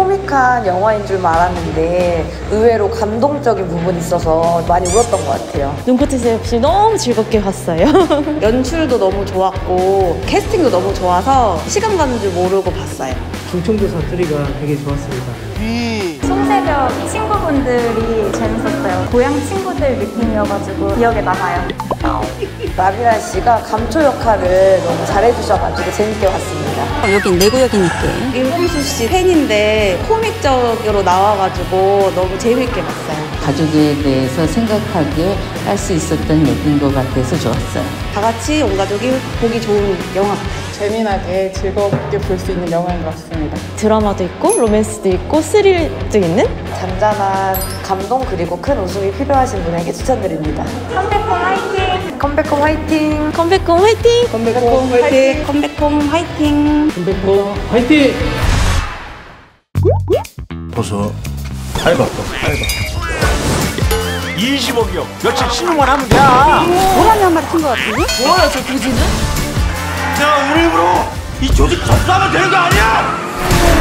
코믹한 영화인 줄 알았는데 의외로 감동적인 부분이 있어서 많이 울었던 것 같아요. 눈꽃의 새 없이 너무 즐겁게 봤어요. 연출도 너무 좋았고 캐스팅도 너무 좋아서 시간 가는 줄 모르고 봤어요. 충청도 사투리가 되게 좋았습니다. 송새벽 친구분들이 재밌었어요. 고향 친구들 느낌이어가지고 기억에 남아요. 라미란 씨가 감초 역할을 너무 잘해주셔가지고 재밌게 봤습니다. 여긴 내 구역이니까. 임금수 씨 팬인데 코믹적으로 나와가지고 너무 재밌게 봤어요. 가족에 대해서 생각하게 할 수 있었던 역인 것 같아서 좋았어요. 다 같이 온 가족이 보기 좋은 영화 같아요. 재미나게 즐겁게 볼 수 있는 영화인 것 같습니다. 드라마도 있고 로맨스도 있고 스릴도 있는 잔잔한 감동 그리고 큰 웃음이 필요하신 분에게 추천드립니다. 컴백홈 화이팅! 컴백홈 화이팅! 컴백홈 화이팅! 컴백홈 화이팅! 컴백홈 화이팅! 컴백홈 화이팅! 벌써 8박 20억이요. 며칠 신용만 하면 돼. 호랑이 한 마리 큰 것 같은데? 뭐야 저 돼지는? 내가 우리 입으로 이 조직 접수하면 되는 거 아니야?